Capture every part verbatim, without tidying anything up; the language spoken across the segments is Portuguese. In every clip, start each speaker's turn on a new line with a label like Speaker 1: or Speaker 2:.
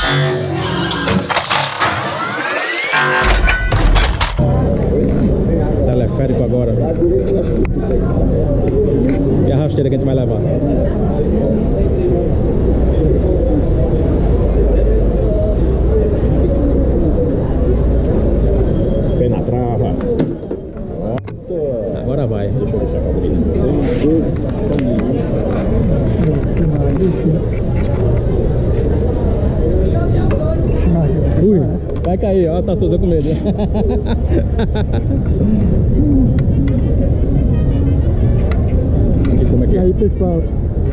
Speaker 1: Teleférico agora. E a rasteira que a gente vai levar. Pé na trava. Agora vai. Deixa eu deixar a cabine. Ui, vai cair, ó, a Tasouza com medo. Aqui, como é que é?
Speaker 2: Aí, pessoal,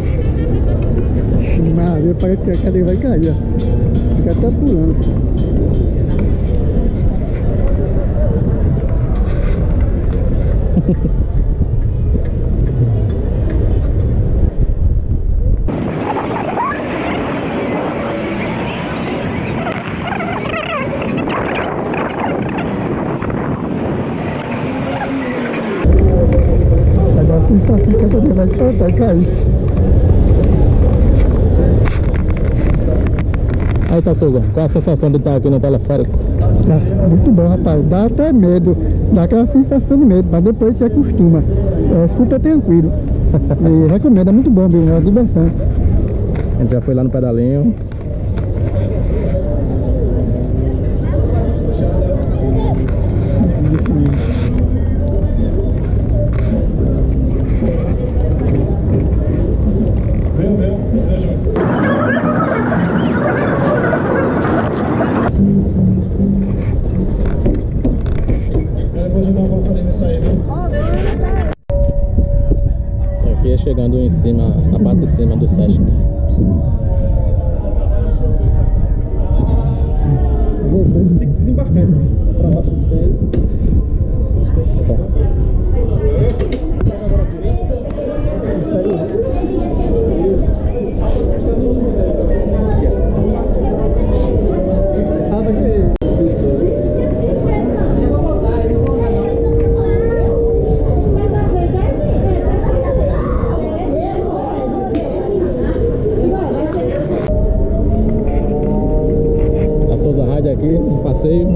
Speaker 2: Maria, parece que a cadeira vai cair, ó. Fica até pulando. Vai soltar, cair.
Speaker 1: Aí, Tasouza, qual a sensação de estar aqui no teleférico?
Speaker 2: Tá, muito bom, rapaz. Dá até medo, dá aquela sensação de medo, mas depois se acostuma. É super tranquilo. E recomendo, é muito bom, viu? É uma diversão.
Speaker 1: A gente já foi lá no pedalinho. Chegando em cima, na parte de cima do Sesc. Tem que desembarcar para baixo os pés. Os pés para baixo. Pega agora a direita. Ah, daqui. Aqui, um passeio.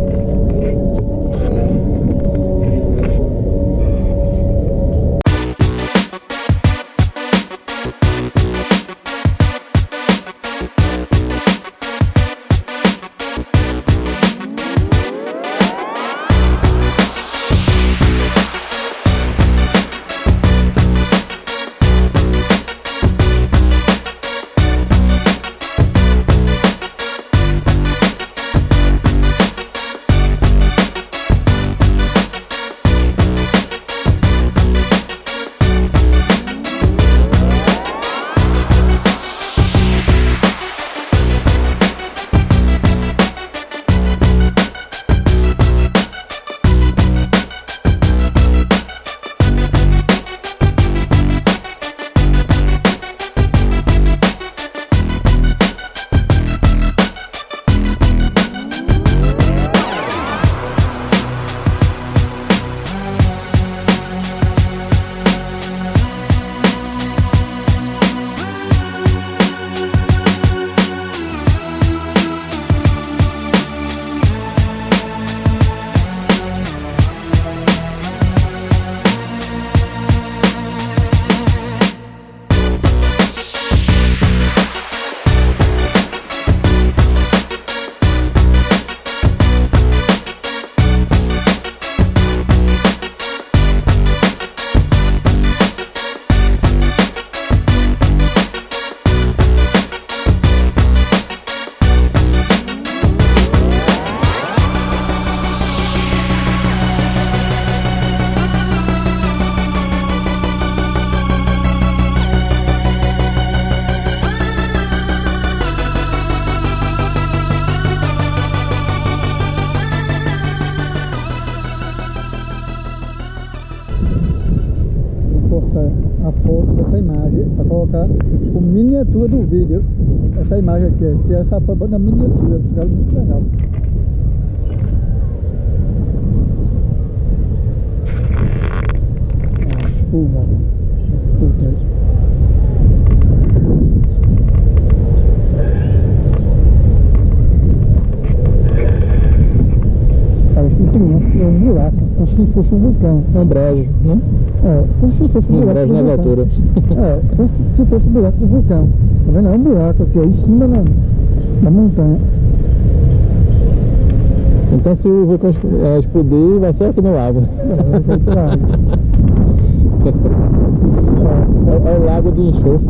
Speaker 2: A foto dessa imagem para colocar como miniatura do vídeo. Essa imagem aqui, que é essa foto na miniatura, fica muito legal. Puma, puta. um buraco, como se fosse um vulcão.
Speaker 3: É um brejo, né?
Speaker 2: É, como se fosse um
Speaker 3: Um
Speaker 2: buraco
Speaker 3: brejo
Speaker 2: do
Speaker 3: nas
Speaker 2: vulcão.
Speaker 3: alturas.
Speaker 2: É, como se fosse um buraco do vulcão. Tá vendo? É um buraco aqui, aí em cima na, na montanha.
Speaker 3: Então se o vulcão é, explodir, vai ser aqui no lago.
Speaker 2: É, vai sair pela água.
Speaker 3: É, é o lago de enxofre.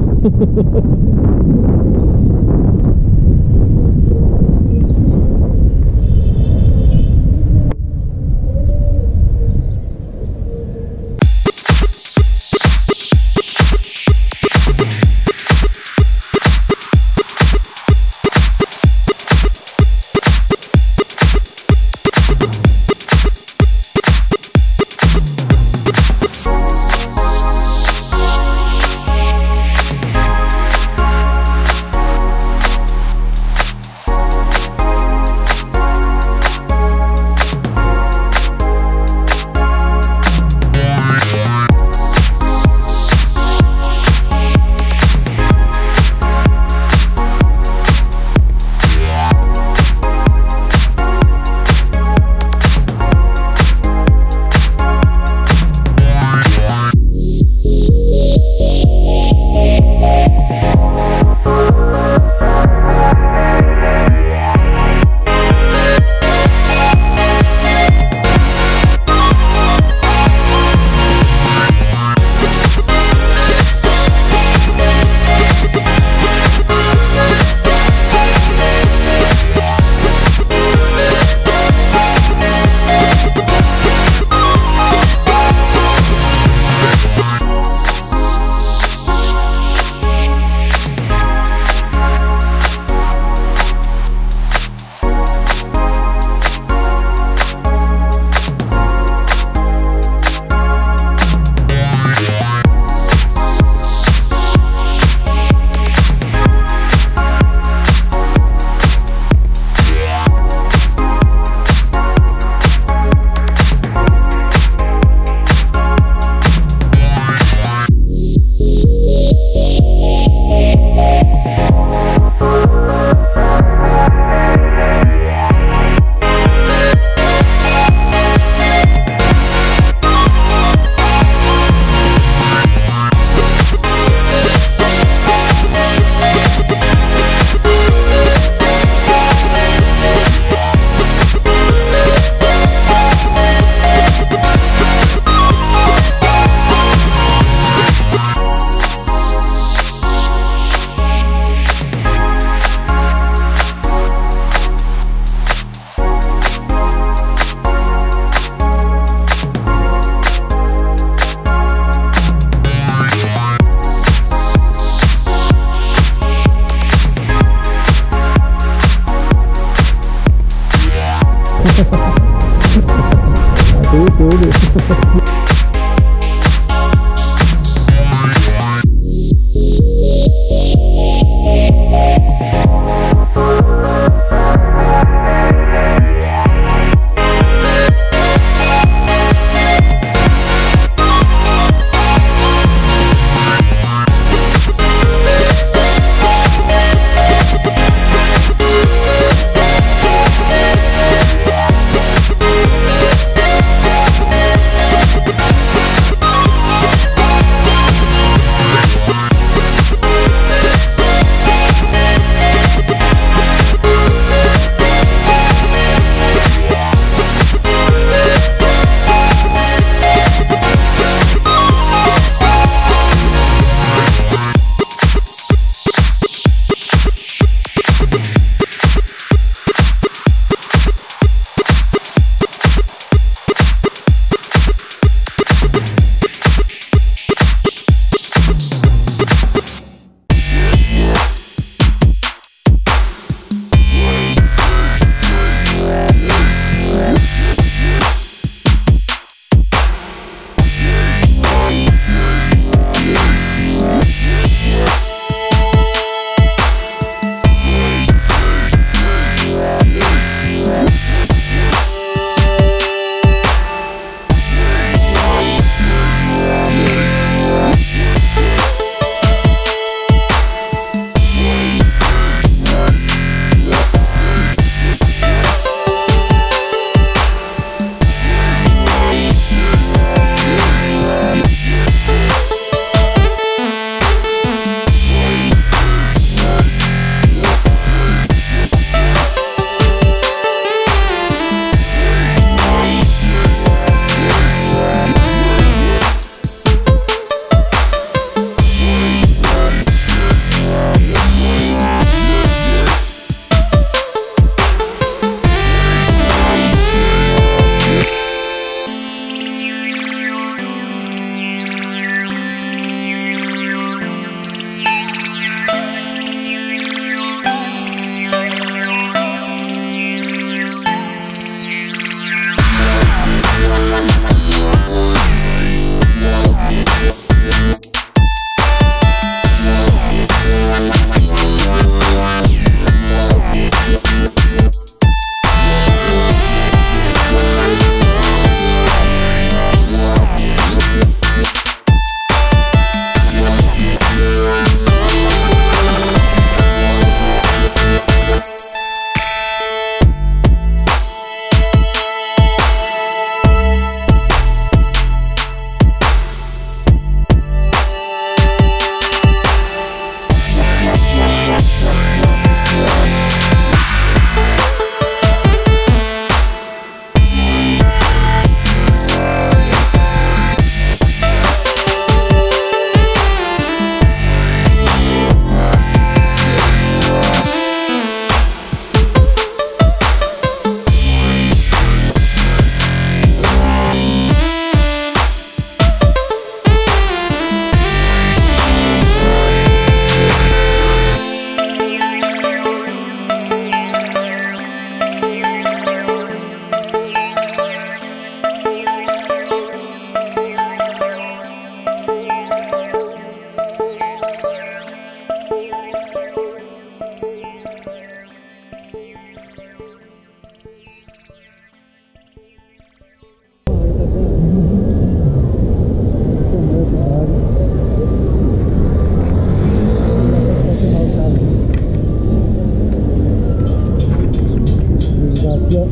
Speaker 1: Aqui, ó.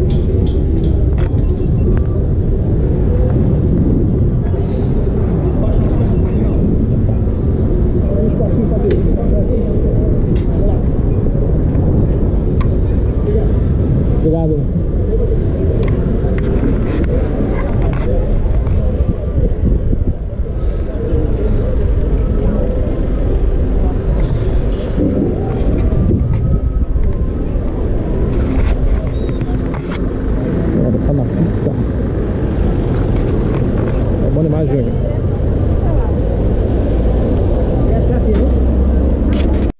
Speaker 1: Um espacinho pra dentro, tá certo? Vamos lá.
Speaker 3: Obrigado. Agora só na pizza. É bom demais, Júnior.
Speaker 1: Essa é aqui, né?